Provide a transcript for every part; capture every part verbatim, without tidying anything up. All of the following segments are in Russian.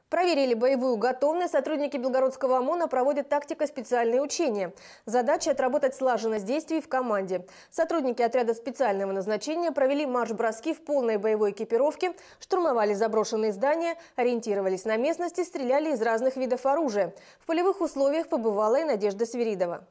Проверили боевую готовность. Сотрудники Белгородского ОМОНа проводят тактико-специальные учения. Задача – отработать слаженность действий в команде. Сотрудники отряда специального назначения провели марш-броски в полной боевой экипировке, штурмовали заброшенные здания, ориентировались на местности, стреляли из разных видов оружия. В полевых условиях побывала и Надежда Свиридова.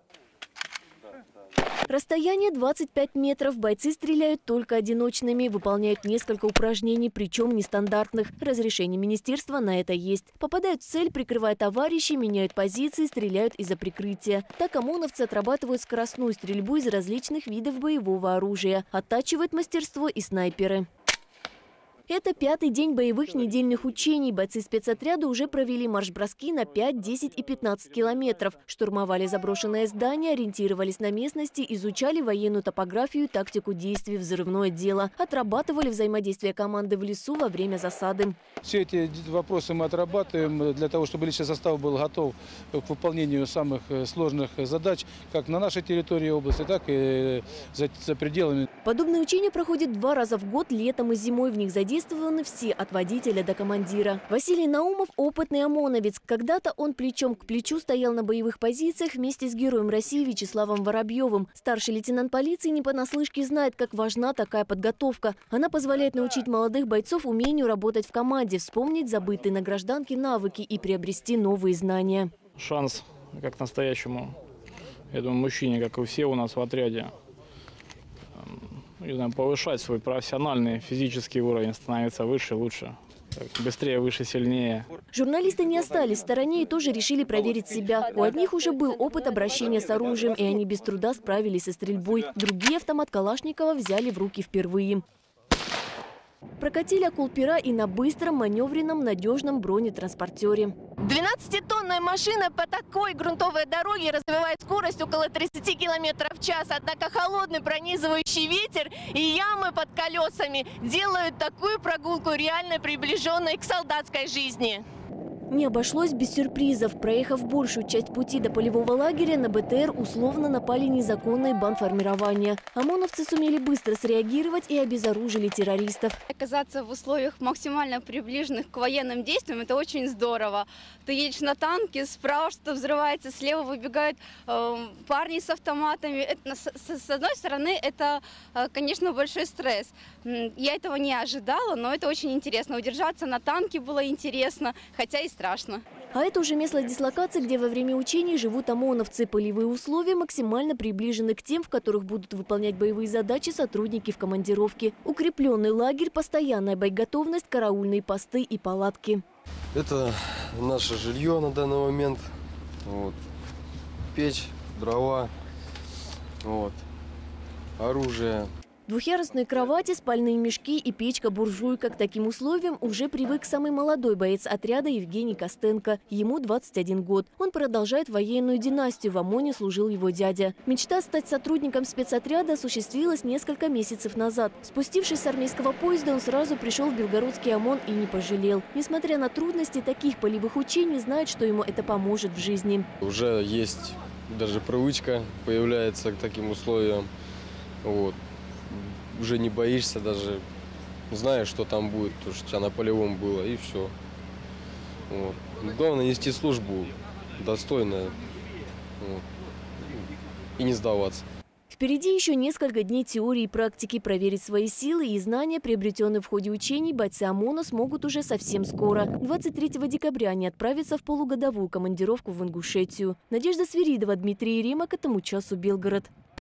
Расстояние двадцать пять метров. Бойцы стреляют только одиночными, выполняют несколько упражнений, причем нестандартных. Разрешение министерства на это есть. Попадают в цель, прикрывают товарищей, меняют позиции, стреляют из-за прикрытия. Так ОМОНовцы отрабатывают скоростную стрельбу из различных видов боевого оружия. Оттачивают мастерство и снайперы. Это пятый день боевых недельных учений. Бойцы спецотряда уже провели марш-броски на пять, десять и пятнадцать километров. Штурмовали заброшенное здание, ориентировались на местности, изучали военную топографию и тактику действий, взрывное дело. Отрабатывали взаимодействие команды в лесу во время засады. Все эти вопросы мы отрабатываем для того, чтобы личный состав был готов к выполнению самых сложных задач, как на нашей территории области, так и за, за пределами. Подобные учения проходят два раза в год, летом и зимой. В них задействованы Задействованы все, от водителя до командира. Василий Наумов – опытный ОМОНовец. Когда-то он плечом к плечу стоял на боевых позициях вместе с героем России Вячеславом Воробьевым. Старший лейтенант полиции не понаслышке знает, как важна такая подготовка. Она позволяет научить молодых бойцов умению работать в команде, вспомнить забытые на гражданке навыки и приобрести новые знания. Шанс, как настоящему, я думаю, мужчине, как и все у нас в отряде, не знаю, повышать свой профессиональный физический уровень, становиться выше, лучше, быстрее, выше, сильнее. Журналисты не остались в стороне и тоже решили проверить себя. У одних уже был опыт обращения с оружием, и они без труда справились со стрельбой. Другие автомат Калашникова взяли в руки впервые. Прокатили акул-пера и на быстром, маневренном, надежном бронетранспортере. двенадцатитонная машина по такой грунтовой дороге развивает скорость около тридцати километров в час. Однако холодный пронизывающий ветер и ямы под колесами делают такую прогулку реально приближенной к солдатской жизни. Не обошлось без сюрпризов. Проехав большую часть пути до полевого лагеря, на БТР условно напали незаконные бандформирования. ОМОНовцы сумели быстро среагировать и обезоружили террористов. Оказаться в условиях максимально приближенных к военным действиям – это очень здорово. Ты едешь на танке, справа что-то взрывается, слева выбегают э, парни с автоматами. Это, с, с одной стороны, это, э, конечно, большой стресс. Я этого не ожидала, но это очень интересно. Удержаться на танке было интересно, хотя и страшно. А это уже место дислокации, где во время учений живут ОМОНовцы. Полевые условия максимально приближены к тем, в которых будут выполнять боевые задачи сотрудники в командировке. Укрепленный лагерь, постоянная боеготовность, караульные посты и палатки. Это наше жилье на данный момент. Вот. Печь, дрова, вот. Оружие. Двухъярусные кровати, спальные мешки и печка-буржуйка. К таким условиям уже привык самый молодой боец отряда Евгений Костенко. Ему двадцать один год. Он продолжает военную династию. В ОМОНе служил его дядя. Мечта стать сотрудником спецотряда осуществилась несколько месяцев назад. Спустившись с армейского поезда, он сразу пришел в Белгородский ОМОН и не пожалел. Несмотря на трудности таких полевых учений, знает, что ему это поможет в жизни. Уже есть даже привычка, появляется к таким условиям. Вот. Уже не боишься, даже знаешь, что там будет, то, что у тебя на полевом было, и все. Вот. Главное нести службу достойно, вот, и не сдаваться. Впереди еще несколько дней теории и практики. Проверить свои силы и знания, приобретенные в ходе учений, бойцы ОМОНа смогут уже совсем скоро. двадцать третьего декабря они отправятся в полугодовую командировку в Ингушетию. Надежда Свиридова, Дмитрий Еремак. Этому часу Белгород.